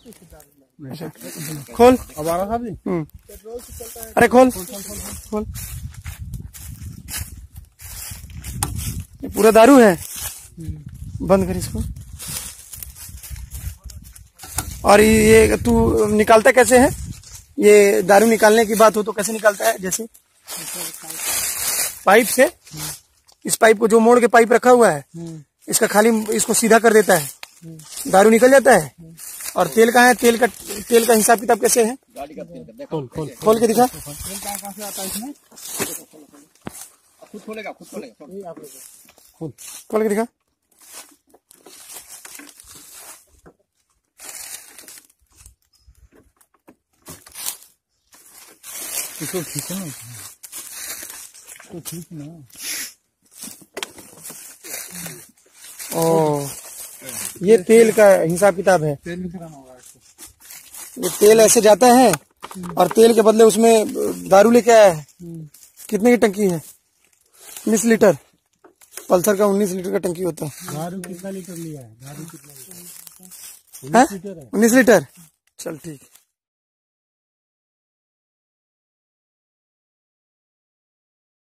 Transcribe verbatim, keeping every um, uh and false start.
खोल। हम्म अरे खोल खोल। ये पूरा दारू है। बंद कर इसको। और ये तू निकालता कैसे है? ये दारू निकालने की बात हो तो कैसे निकालता है? जैसे पाइप से। इस पाइप को जो मोड़ के पाइप रखा हुआ है, इसका खाली इसको सीधा कर देता है, दारू निकल जाता है। और तेल कहाँ है? तेल का तेल का हिसाब किताब कैसे है? गाड़ी का तेल का खोल खोल खोल के दिखा। तेल कहाँ से आता है इसमें? खुद खोलेगा खुद खोलेगा खोल खोल के दिखा। इसको खींचो ना, इसको खींच ना। ओ, ये तेल का हिसाब किताब है। तेल नहीं कराना होगा इसको। ये तेल ऐसे जाता है और तेल के बदले उसमें दारू लेके आया है। कितने की टंकी है? उन्नीस लीटर। पल्सर का उन्नीस लीटर का टंकी होता है। दारू कितना लीटर लिया है? दारू कितना लीटर? उन्नीस लीटर। चल ठीक।